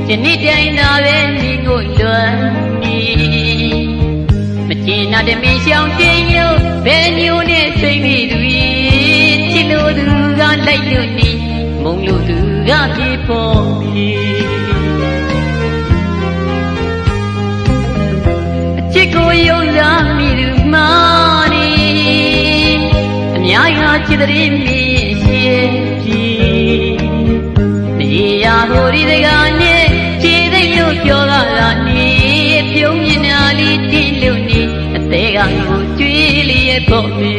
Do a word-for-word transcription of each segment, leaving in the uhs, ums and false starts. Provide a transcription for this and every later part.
နေ့တိုင်းသာပဲမိကိုလွမ်းနေမကျင်နာတမင်းရှောင်းတင်လို့ဘယ်မျိုးနဲ့စိတ်မိသူချစ်လို့သူကလိုက်လို့နေမုံလို့သူကပြေပေါ်ပြီအချစ်ကိုယုံစားမိသူမှနေအများကြီးချစ်တဲ့မိရှိပြီမရေရာဟိုဒီတကားနဲ့ခြေသိလို့ပြောတာနေပြုံးမြင်နာလေးတိလို့နေအသေးကကိုကျွေးလေးရဲ့ပေါ့မေ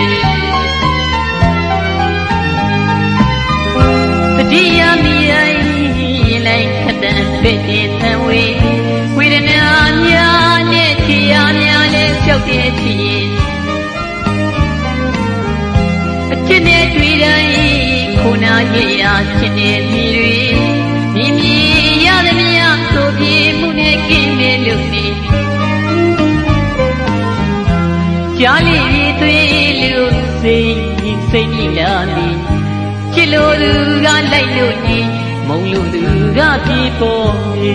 တတိယမိရင်လိုက်ခတန်ပြည့်တဲ့သံဝေဝေဒနာများနဲ့ခြေရများနဲ့ဖြုတ်တဲ့ချီအချစ်နဲ့တွေ့တိုင်းခုနာရဲ့ရာချစ်တဲ့မိတွေမြင်မြင်ရသမျှဆိုပြေမှုနဲ့ကင်းမဲ့လို့နေကြားလီသွေးလို့စိတ်စိတ်ကြီးလာပြီချစ်လို့သူကလိုက်လို့နေမုံလို့သူကပြေပေါ်နေ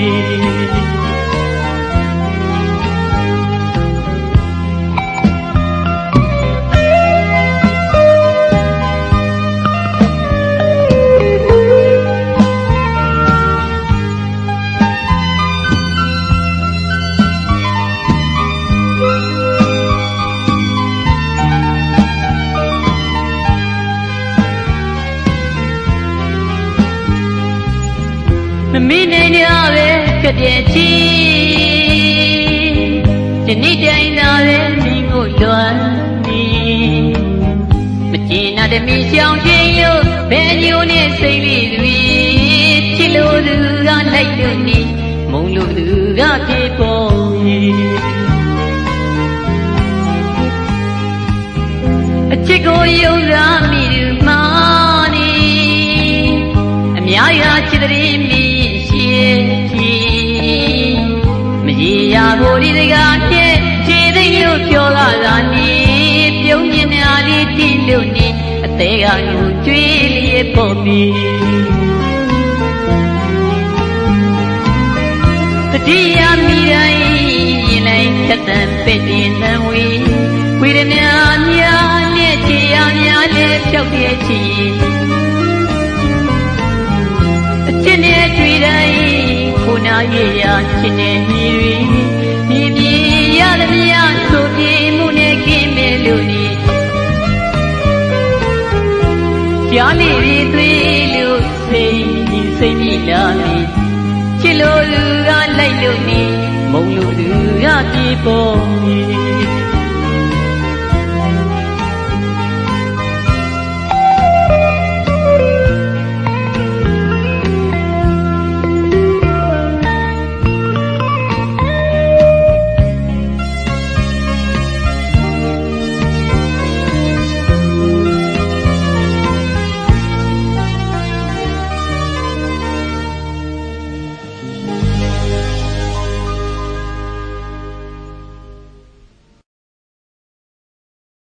မမင်းနိုင်ရပဲကပြည့်ချီဒီနေ့တိုင်းသာပဲမိကိုလွမ်းနေမကျင်နာတမင်းရှောင်းချင်းလို့ဘယ်ညိုနဲ့စိတ်လေးတွေချစ်လို့သူကလိုက်လို့နေမုံလို့သူကပြေပေါ်နေအချစ်ကိုယုံစားမိသူမှနေအများကြီးချစ်တဲ့မိမရေရာကိုဒီတကားနဲ့ခြေသိလို့ပြောတာသာနေပြုံးမြင်နာလေးတိလို့နေအသေးကကိုကျွေးလေးပေါ်ပြီတတိယမိတိုင်းရင်လိုက်ခတန်ပက်တင်သံဝေဝေဒနာများနဲ့ခြေရများနဲ့ဖြောက်တဲ့ချီအချစ်နဲ့တွေ့တိုင်းခုနာရဲ့ရာချစ်တဲ့ညီတွေမြည်မြည်ရသမျှဆိုပြေမှုနဲ့ကင်းမဲ့လို့နေကြားလေးတွေသွေးလို့စိတ်ကြီးစိတ်ကြီးလာနေချစ်လို့သူကလိုက်လို့နေမုံလို့သူကပြေပေါ်နေ